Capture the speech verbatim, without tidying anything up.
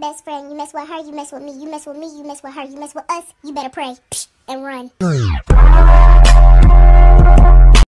best friend. You mess with her, you mess with me. You mess with me, you mess with her. You mess with us, you better pray and run.